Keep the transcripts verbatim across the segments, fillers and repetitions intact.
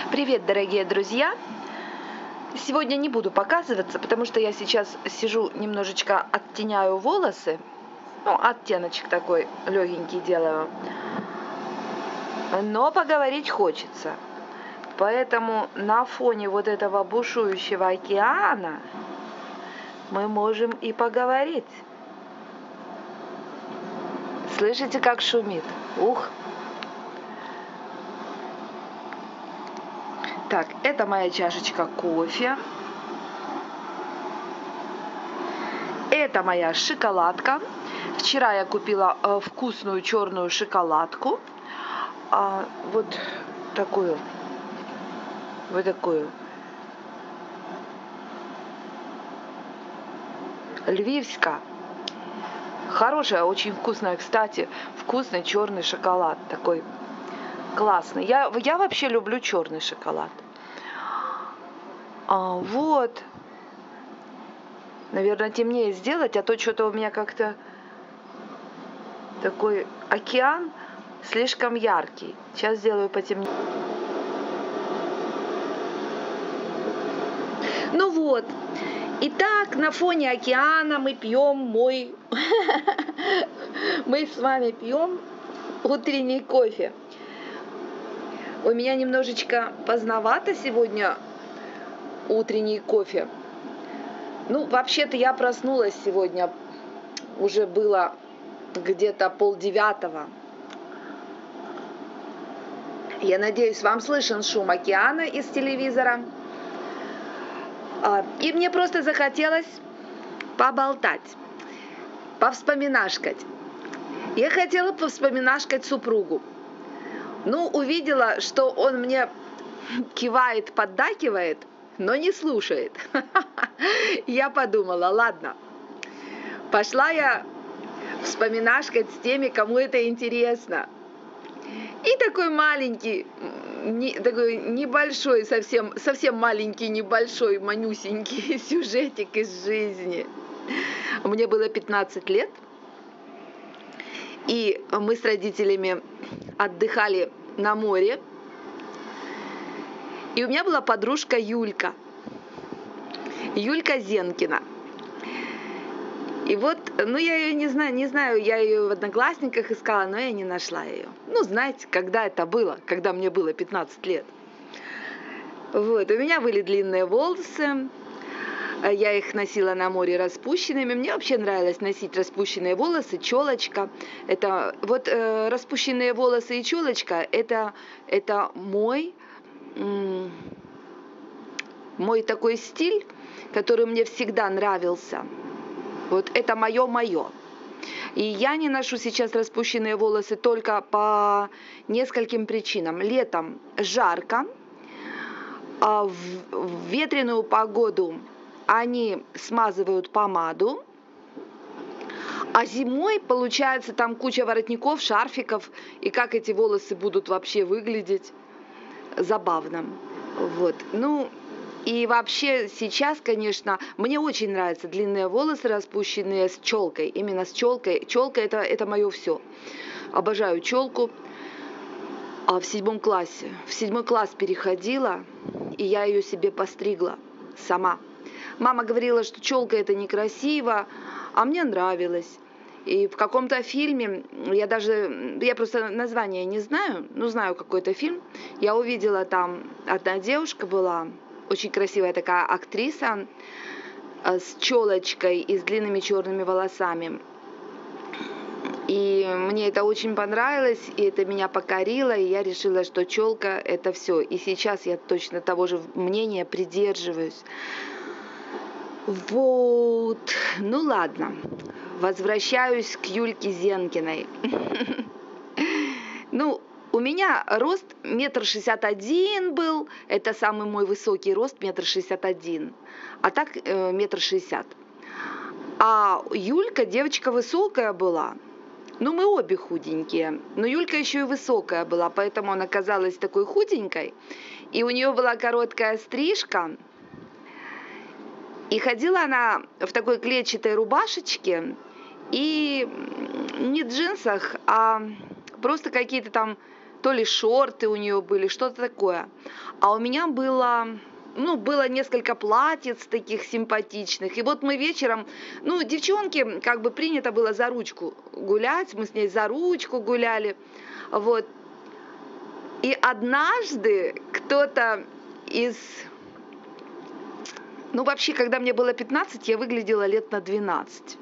Привет, дорогие друзья! Сегодня не буду показываться, потому что я сейчас сижу, немножечко оттеняю волосы. Ну, оттеночек такой легенький делаю. Но поговорить хочется. Поэтому на фоне вот этого бушующего океана мы можем и поговорить. Слышите, как шумит? Ух! Так, это моя чашечка кофе. Это моя шоколадка. Вчера я купила э, вкусную черную шоколадку. А, вот такую. Вот такую. Львивска. Хорошая, очень вкусная, кстати. Вкусный черный шоколад. Такой классный. Я, я вообще люблю черный шоколад. А, вот. Наверное, темнее сделать, а то что-то у меня как-то такой океан слишком яркий. Сейчас сделаю потемнее. Ну вот. Итак, на фоне океана мы пьем мой... Мы с вами пьем утренний кофе. У меня немножечко поздновато сегодня утренний кофе. Ну, вообще-то я проснулась сегодня, уже было где-то полдевятого. Я надеюсь, вам слышен шум океана из телевизора. И мне просто захотелось поболтать, повспоминашкать. Я хотела повспоминашкать супругу. Ну, увидела, что он мне кивает, поддакивает, но не слушает. Я подумала, ладно, пошла я вспоминашкать с теми, кому это интересно. И такой маленький, не, такой небольшой, совсем, совсем маленький, небольшой, манюсенький сюжетик из жизни. Мне было пятнадцать лет, и мы с родителями отдыхали на море. И у меня была подружка Юлька. Юлька Зенкина. И вот, ну я ее не знаю, не знаю, я ее в Одноклассниках искала, но я не нашла ее. Ну, знаете, когда это было, когда мне было пятнадцать лет. Вот, у меня были длинные волосы, я их носила на море распущенными. Мне вообще нравилось носить распущенные волосы, челочка. Это, вот э, распущенные волосы и челочка, это, это мой... мой такой стиль, который мне всегда нравился. Вот это мое-мое. И я не ношу сейчас распущенные волосы только по нескольким причинам. Летом жарко, а в ветреную погоду они смазывают помаду, а зимой получается там куча воротников, шарфиков, и как эти волосы будут вообще выглядеть забавно. Вот, ну, и вообще сейчас, конечно, мне очень нравятся длинные волосы распущенные с челкой, именно с челкой. Челка это, это мое все. Обожаю челку. А в седьмом классе, в седьмой класс переходила, и я ее себе постригла сама. Мама говорила, что челка это некрасиво, а мне нравилось. И в каком-то фильме, я даже, я просто название не знаю, но знаю какой-то фильм, я увидела там, одна девушка была, очень красивая такая актриса, с челочкой и с длинными черными волосами. И мне это очень понравилось, и это меня покорило, и я решила, что челка это все. И сейчас я точно того же мнения придерживаюсь. Вот, ну ладно. Возвращаюсь к Юльке Зенкиной. Ну, у меня рост метр шестьдесят один был. Это самый мой высокий рост, метр шестьдесят один. А так метр шестьдесят. А Юлька девочка высокая была. Ну, мы обе худенькие. Но Юлька еще и высокая была, поэтому она казалась такой худенькой. И у нее была короткая стрижка. И ходила она в такой клетчатой рубашечке и не джинсах, а просто какие-то там то ли шорты у нее были, что-то такое. А у меня было, ну, было несколько платьиц таких симпатичных. И вот мы вечером, ну, девчонки, как бы принято было за ручку гулять, мы с ней за ручку гуляли, вот. И однажды кто-то из... Ну, вообще, когда мне было пятнадцать, я выглядела лет на двенадцать.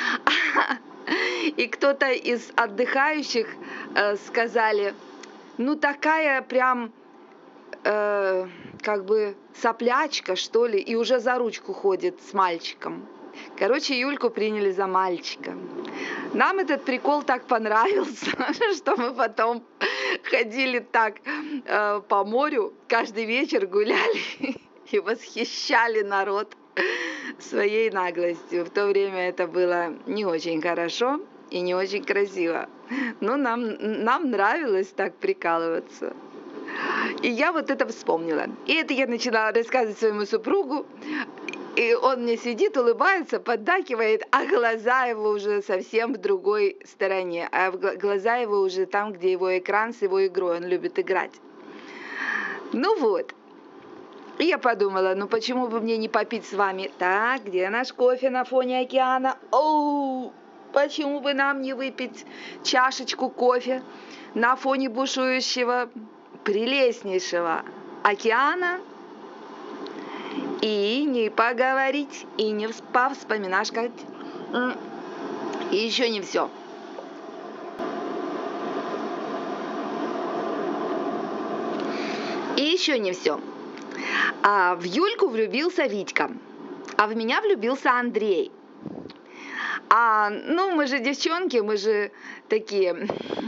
И кто-то из отдыхающих э, сказали, ну, такая прям, э, как бы, соплячка, что ли, и уже за ручку ходит с мальчиком. Короче, Юльку приняли за мальчика. Нам этот прикол так понравился, что мы потом ходили так э, по морю, каждый вечер гуляли и восхищали народ своей наглостью. В то время это было не очень хорошо и не очень красиво. Но нам, нам нравилось так прикалываться. И я вот это вспомнила. И это я начала рассказывать своему супругу. И он мне сидит, улыбается, поддакивает, а глаза его уже совсем в другой стороне. А глаза его уже там, где его экран с его игрой. Он любит играть. Ну вот. И я подумала, ну почему бы мне не попить с вами? Так, где наш кофе на фоне океана? Оу, почему бы нам не выпить чашечку кофе на фоне бушующего, прелестнейшего океана? И не поговорить, и не повспоминашкать. И еще не все. И еще не все. А в Юльку влюбился Витька, а в меня влюбился Андрей. А, ну, мы же девчонки, мы же такие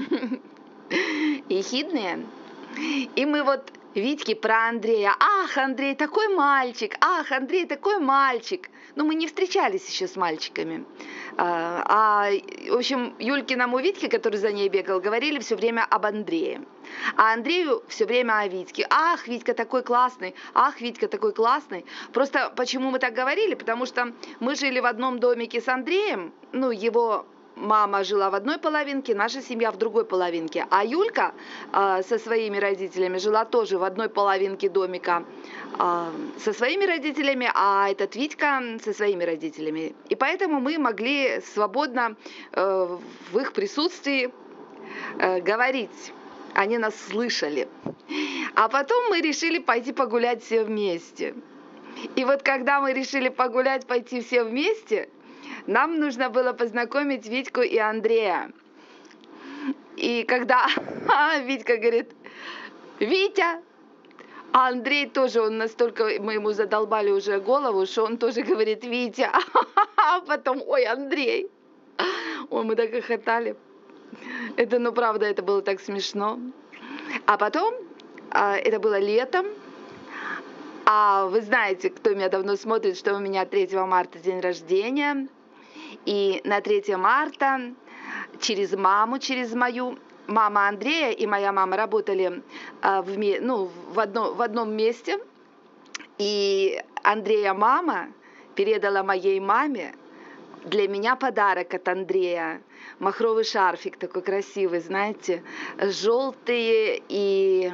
ехидные. И мы вот Витьке про Андрея. Ах, Андрей такой мальчик, ах, Андрей такой мальчик. Но мы не встречались еще с мальчиками. А, а в общем, Юлькиному Витьке, который за ней бегал, говорили все время об Андрее. А Андрею все время о Витьке. Ах, Витька такой классный, ах, Витька такой классный. Просто почему мы так говорили? Потому что мы жили в одном домике с Андреем, ну, его... Мама жила в одной половинке, наша семья в другой половинке. А Юлька э, со своими родителями жила тоже в одной половинке домика э, со своими родителями, а этот Витька со своими родителями. И поэтому мы могли свободно э, в их присутствии э, говорить. Они нас слышали. А потом мы решили пойти погулять все вместе. И вот когда мы решили погулять, пойти все вместе... Нам нужно было познакомить Витьку и Андрея. И когда Витька говорит, Витя, а Андрей тоже, он настолько, мы ему задолбали уже голову, что он тоже говорит, Витя, а потом, ой, Андрей. Ой, мы так хохотали. Это, ну, правда, это было так смешно. А потом, это было летом, а вы знаете, кто меня давно смотрит, что у меня третьего марта день рождения. И на третьего марта через маму, через мою, мама Андрея и моя мама работали а, в, ну, в, одно, в одном месте. И Андрея мама передала моей маме для меня подарок от Андрея. Махровый шарфик такой красивый, знаете, желтые и...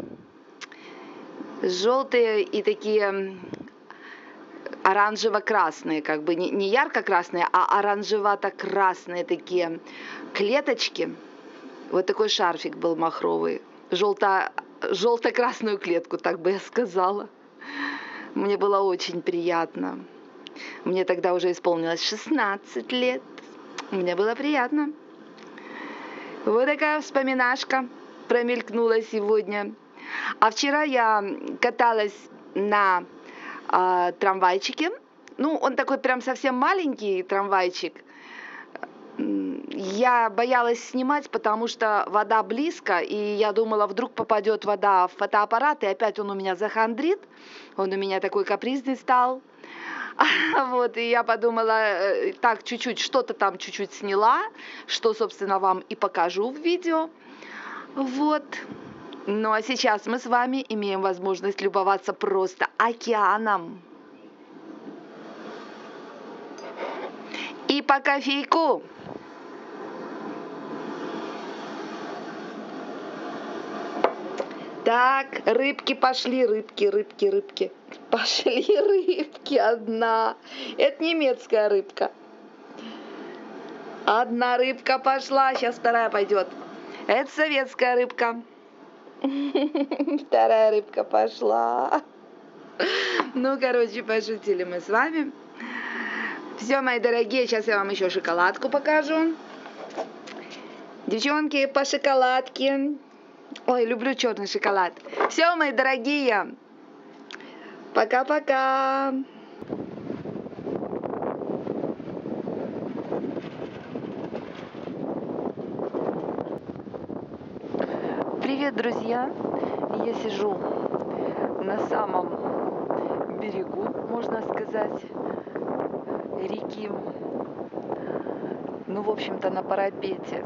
Желтые и такие... оранжево-красные, как бы не, не ярко-красные, а оранжевато-красные такие клеточки. Вот такой шарфик был махровый. Желто, желто-красную клетку, так бы я сказала. Мне было очень приятно. Мне тогда уже исполнилось шестнадцать лет. Мне было приятно. Вот такая вспоминашка промелькнула сегодня. А вчера я каталась на э, трамвайчике. Ну, он такой прям совсем маленький трамвайчик. Я боялась снимать, потому что вода близко, и я думала, вдруг попадет вода в фотоаппарат, и опять он у меня захандрит. Он у меня такой капризный стал. Вот, и я подумала, так, чуть-чуть, что-то там чуть-чуть сняла, что, собственно, вам и покажу в видео. Вот. Ну, а сейчас мы с вами имеем возможность любоваться просто океаном. И по кофейку. Так, рыбки пошли, рыбки, рыбки, рыбки. Пошли рыбки, одна. Это немецкая рыбка. Одна рыбка пошла, сейчас вторая пойдет. Это советская рыбка. Вторая рыбка пошла. Ну, короче, пошутили мы с вами. Все, мои дорогие, сейчас я вам еще шоколадку покажу. Девчонки, по шоколадке. Ой, люблю черный шоколад. Все, мои дорогие. Пока-пока. Привет, друзья. Я сижу на самом берегу, можно сказать, реки. Ну, в общем-то, на парапете.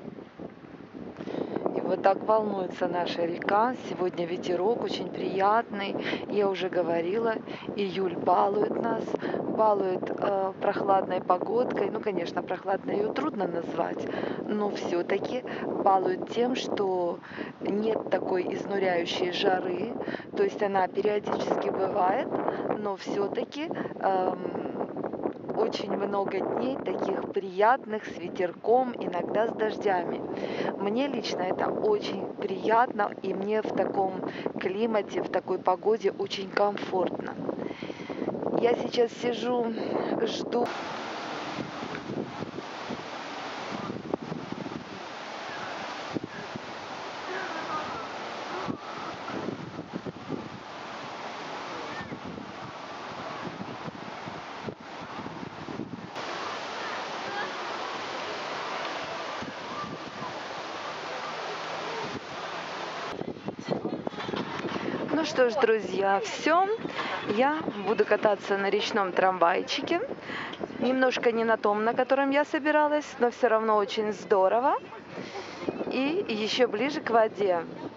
И вот так волнуется наша река. Сегодня ветерок очень приятный. Я уже говорила, июль балует нас, балует э, прохладной погодкой. Ну, конечно, прохладной ее трудно назвать, но все-таки балует тем, что нет такой изнуряющей жары. То есть она периодически бывает, но все-таки эм, очень много дней таких приятных, с ветерком, иногда с дождями. Мне лично это очень приятно, и мне в таком климате, в такой погоде очень комфортно. Я сейчас сижу, жду. Ну что ж, друзья, все. Я буду кататься на речном трамвайчике. Немножко не на том, на котором я собиралась, но все равно очень здорово. И еще ближе к воде.